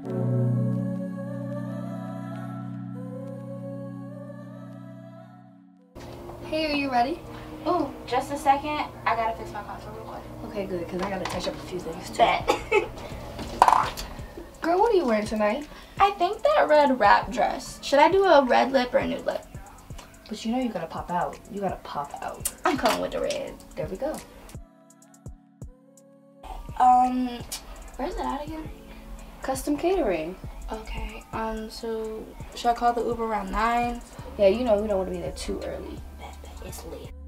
Hey, are you ready? Ooh, just a second. I gotta fix my console real quick. Okay, good, because I gotta touch up a few things too. Bet. Girl, what are you wearing tonight? I think that red wrap dress. Should I do a red lip or a nude lip? But you know you're gonna pop out. You gotta pop out. I'm going with the red. There we go. Where's it at again? Custom catering. Okay, so should I call the Uber around 9? Yeah, you know we don't want to be there too early. Bet, it's late.